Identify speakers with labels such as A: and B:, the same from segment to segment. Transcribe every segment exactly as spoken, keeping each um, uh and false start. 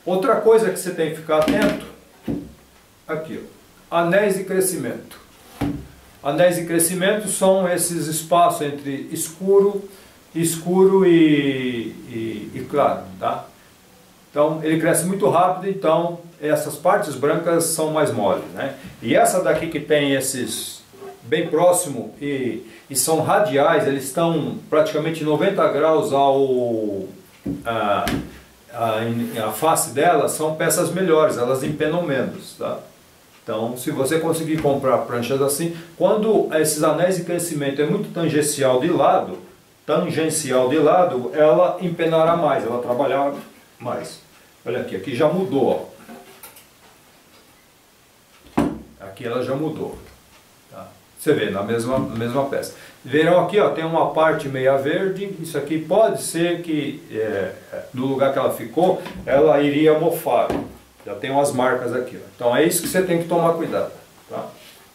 A: Outra coisa que você tem que ficar atento, aqui, ó, anéis de crescimento. Anéis de crescimento são esses espaços entre escuro, escuro e, e, e claro, tá? Então ele cresce muito rápido, então essas partes brancas são mais moles, né? E essa daqui que tem esses bem próximo e, e são radiais, eles estão praticamente noventa graus ao a, a, a face dela, são peças melhores, elas empenam menos, tá? Então, se você conseguir comprar pranchas assim, quando esses anéis de crescimento é muito tangencial de lado, tangencial de lado, ela empenará mais, ela trabalhará mais. Olha aqui, aqui já mudou, ó. Aqui ela já mudou, tá? Você vê, na mesma, na mesma peça. Verão aqui, ó, tem uma parte meia verde, isso aqui pode ser que é, no lugar que ela ficou, ela iria mofar. Já tem umas marcas aqui, ó. Então é isso que você tem que tomar cuidado, tá?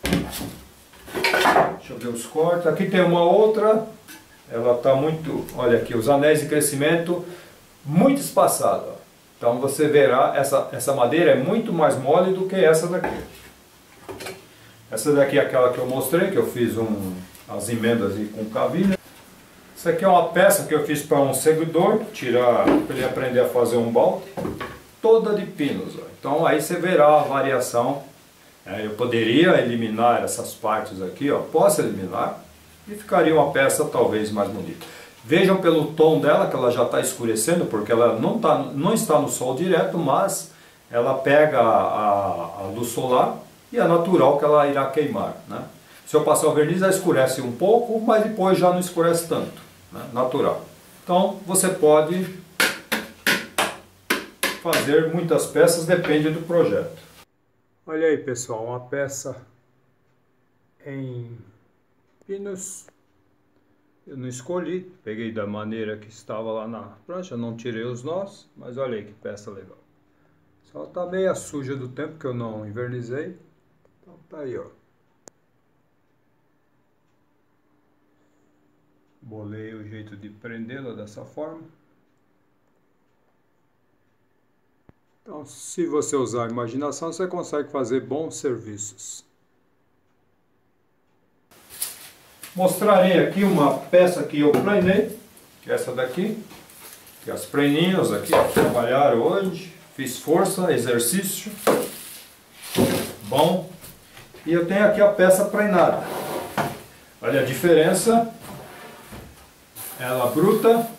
A: Deixa eu ver os cortes. Aqui tem uma outra, ela está muito, olha aqui, os anéis de crescimento muito espaçados, ó. Então você verá, essa, essa madeira é muito mais mole do que essa daqui. Essa daqui é aquela que eu mostrei, que eu fiz um, as emendas aí com cavilha. Essa aqui é uma peça que eu fiz para um seguidor, tirar, para ele aprender a fazer um balde. Toda de pinos, ó. Então aí você verá a variação. É, eu poderia eliminar essas partes aqui, ó. Posso eliminar e ficaria uma peça talvez mais bonita. Vejam pelo tom dela que ela já está escurecendo, porque ela não, tá, não está no sol direto, mas ela pega a, a, a luz solar e é natural que ela irá queimar, né? Se eu passar o verniz, ela escurece um pouco, mas depois já não escurece tanto, né? Natural. Então você pode fazer muitas peças, depende do projeto. Olha aí, pessoal, uma peça em pinos. Eu não escolhi, peguei da maneira que estava lá na prancha, não tirei os nós, mas olha aí que peça legal. Só tá meio suja do tempo que eu não invernizei. Então tá aí, ó. Bolei o jeito de prendê-la dessa forma. Então, se você usar a imaginação, você consegue fazer bons serviços. Mostrarei aqui uma peça que eu planei, que é essa daqui, que as preninhas aqui, ó, trabalharam hoje, fiz força, exercício, bom. E eu tenho aqui a peça preinada. Olha a diferença, ela bruta.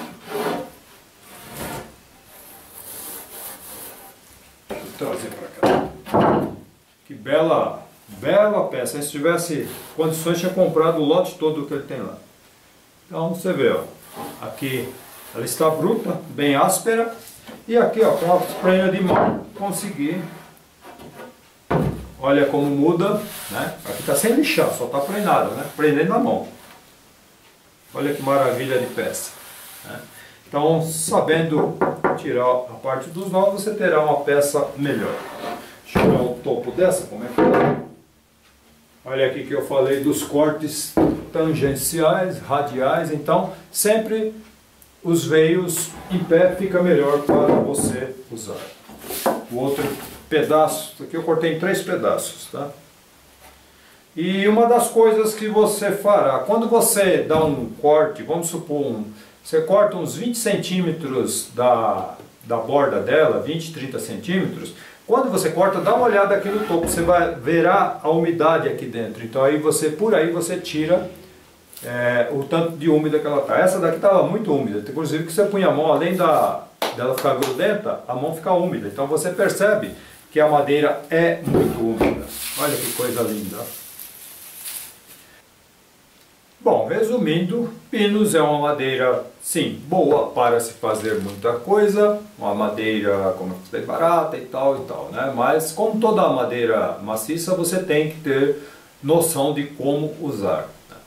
A: Trazer para cá. Que bela, bela peça. Se tivesse condições, tinha comprado o lote todo que ele tem lá. Então você vê, ó, aqui ela está bruta, bem áspera, e aqui, ó, com a prenha de mão, consegui. Olha como muda, né? Aqui está sem lixar, só está prendada, né? Prendendo na mão. Olha que maravilha de peça, né? Então, sabendo tirar a parte dos nós, você terá uma peça melhor. Deixa eu ver o topo dessa, como é que é. Olha aqui que eu falei dos cortes tangenciais, radiais, então sempre os veios em pé fica melhor para você usar. O outro pedaço, aqui eu cortei em três pedaços, tá? E uma das coisas que você fará, quando você dá um corte, vamos supor um você corta uns vinte centímetros da, da borda dela, vinte, trinta centímetros. Quando você corta, dá uma olhada aqui no topo, você vai verá a umidade aqui dentro. Então aí você, por aí você tira é, o tanto de úmida que ela está. Essa daqui estava muito úmida, inclusive que você punha a mão, além da, dela ficar grudenta, a mão fica úmida. Então você percebe que a madeira é muito úmida. Olha que coisa linda. Bom, resumindo, pinos é uma madeira, sim, boa para se fazer muita coisa, uma madeira, como eu falei, barata e tal e tal, né? Mas como toda madeira maciça, você tem que ter noção de como usar.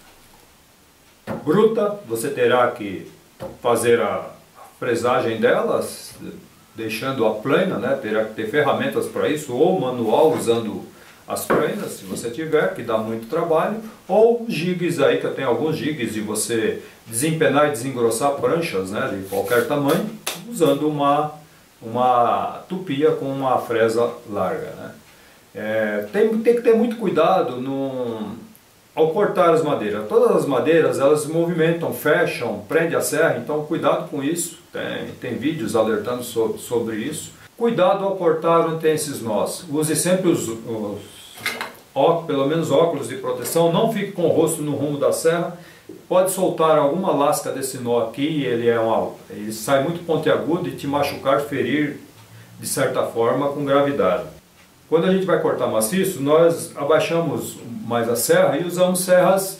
A: Bruta, você terá que fazer a fresagem delas, deixando-a plana, né? Terá que ter ferramentas para isso, ou manual, usando as prendas, se você tiver, que dá muito trabalho, ou jigs aí, que eu tenho alguns jigs de você desempenar e desengrossar pranchas, né, de qualquer tamanho, usando uma, uma tupia com uma fresa larga, né? É, tem, tem que ter muito cuidado no, ao cortar as madeiras. Todas as madeiras elas se movimentam, fecham, prende a serra, então cuidado com isso. Tem, tem vídeos alertando so, sobre isso. Cuidado ao cortar onde tem esses nós. Use sempre os, os óculos, pelo menos óculos de proteção. Não fique com o rosto no rumo da serra. Pode soltar alguma lasca desse nó aqui, ele, é uma, ele sai muito pontiagudo e te machucar, ferir de certa forma com gravidade. Quando a gente vai cortar maciço, nós abaixamos mais a serra e usamos serras,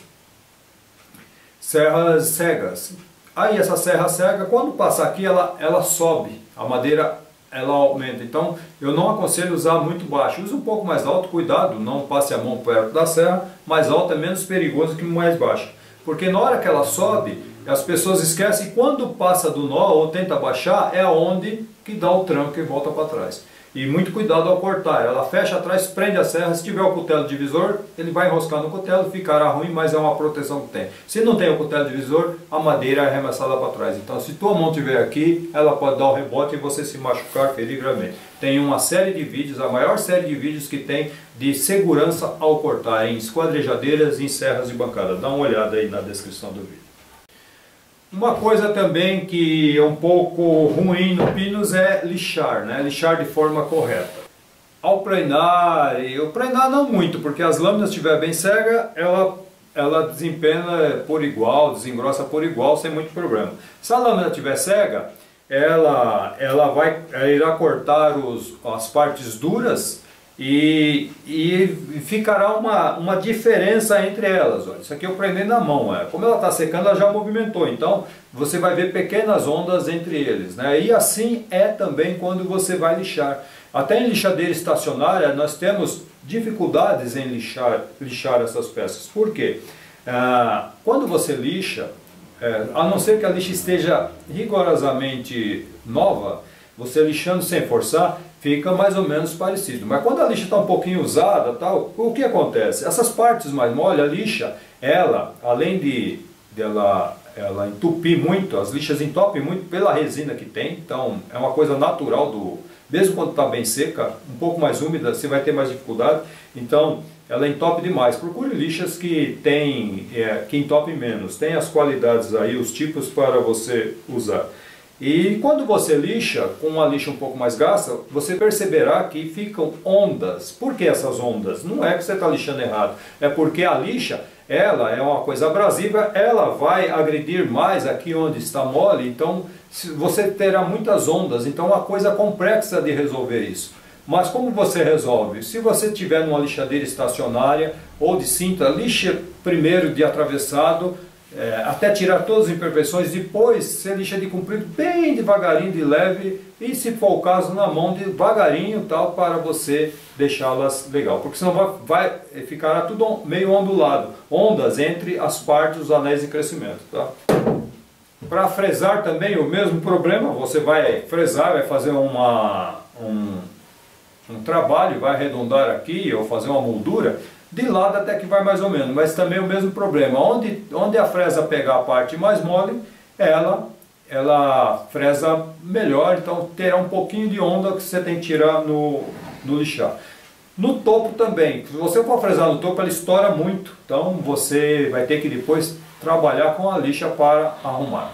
A: serras cegas. Aí essa serra cega, quando passa aqui, ela, ela sobe, a madeira ela aumenta. Então eu não aconselho usar muito baixo, use um pouco mais alto, cuidado, não passe a mão perto da serra, mais alto é menos perigoso que mais baixo. Porque na hora que ela sobe, as pessoas esquecem, e quando passa do nó ou tenta baixar, é onde que dá o tranco e volta para trás. E muito cuidado ao cortar, ela fecha atrás, prende a serra, se tiver o cutelo divisor, ele vai enroscar no cutelo, ficará ruim, mas é uma proteção que tem. Se não tem o cutelo divisor, a madeira é arremessada para trás. Então se tua mão estiver aqui, ela pode dar o rebote e você se machucar, ferir gravemente. Tem uma série de vídeos, a maior série de vídeos que tem de segurança ao cortar, em esquadrejadeiras, em serras de bancada. Dá uma olhada aí na descrição do vídeo. Uma coisa também que é um pouco ruim no Pinus é lixar, né? Lixar de forma correta. Ao prainar, e o prainar não muito, porque as lâminas estiver bem cega, ela, ela desempena por igual, desengrossa por igual, sem muito problema. Se a lâmina estiver cega, ela, ela, vai, ela irá cortar os, as partes duras e, e ficará uma, uma diferença entre elas. Olha, isso aqui eu prendei na mão, é. Como ela está secando, ela já movimentou, então você vai ver pequenas ondas entre eles, né? E assim é também quando você vai lixar. Até em lixadeira estacionária nós temos dificuldades em lixar, lixar essas peças. Por quê? Ah, quando você lixa, é, a não ser que a lixa esteja rigorosamente nova, você lixando sem forçar, fica mais ou menos parecido. Mas quando a lixa está um pouquinho usada, tal, o que acontece? Essas partes mais mole, a lixa, ela, além de, de ela, ela entupir muito, as lixas entopem muito pela resina que tem, então é uma coisa natural do... Mesmo quando está bem seca, um pouco mais úmida, você vai ter mais dificuldade, então ela entope demais. Procure lixas que, tem, é, que entopem menos, tem as qualidades aí, os tipos para você usar. E quando você lixa, com uma lixa um pouco mais gasta, você perceberá que ficam ondas. Por que essas ondas? Não é que você está lixando errado, é porque a lixa, ela é uma coisa abrasiva, ela vai agredir mais aqui onde está mole, então você terá muitas ondas, então é uma coisa complexa de resolver isso. Mas como você resolve? Se você tiver numa lixadeira estacionária ou de cinta, lixa primeiro de atravessado, É, até tirar todas as imperfeições, depois você lixa de comprido bem devagarinho, de leve, e se for o caso na mão devagarinho tal, para você deixá-las legal, porque senão vai, vai ficará tudo meio ondulado, ondas entre as partes dos anéis de crescimento, tá? Para fresar também o mesmo problema, você vai fresar, vai fazer uma, um, um trabalho, vai arredondar aqui ou fazer uma moldura. De lado até que vai mais ou menos, mas também o mesmo problema. Onde, onde a fresa pegar a parte mais mole, ela, ela fresa melhor, então terá um pouquinho de onda que você tem que tirar no, no lixar. No topo também, se você for fresar no topo, ela estoura muito, então você vai ter que depois trabalhar com a lixa para arrumar.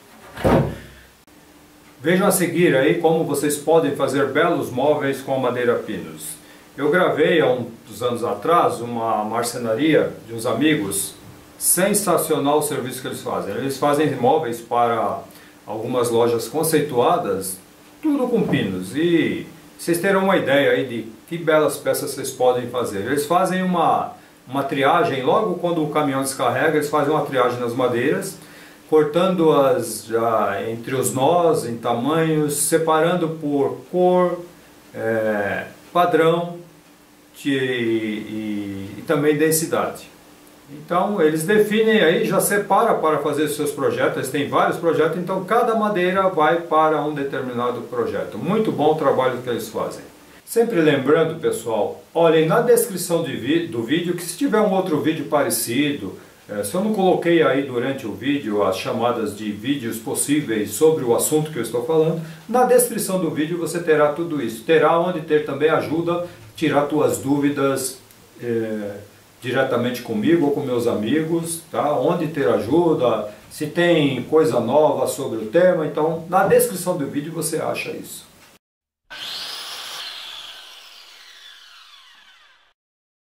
A: Vejam a seguir aí como vocês podem fazer belos móveis com a madeira Pinus. Eu gravei há uns anos atrás uma marcenaria de uns amigos, sensacional o serviço que eles fazem. Eles fazem móveis para algumas lojas conceituadas, tudo com pinos. E vocês terão uma ideia aí de que belas peças vocês podem fazer. Eles fazem uma, uma triagem, logo quando o caminhão descarrega, eles fazem uma triagem nas madeiras, cortando-as já entre os nós, em tamanhos, separando por cor, é, padrão e, e, e também densidade. Então eles definem aí, já separa para fazer os seus projetos, eles têm vários projetos, então cada madeira vai para um determinado projeto. Muito bom o trabalho que eles fazem. Sempre lembrando, pessoal, olhem na descrição de vi- do vídeo que se tiver um outro vídeo parecido, É, se eu não coloquei aí durante o vídeo as chamadas de vídeos possíveis sobre o assunto que eu estou falando, na descrição do vídeo você terá tudo isso. Terá onde ter também ajuda, tirar tuas dúvidas é, diretamente comigo ou com meus amigos, tá? Onde ter ajuda, se tem coisa nova sobre o tema, então na descrição do vídeo você acha isso.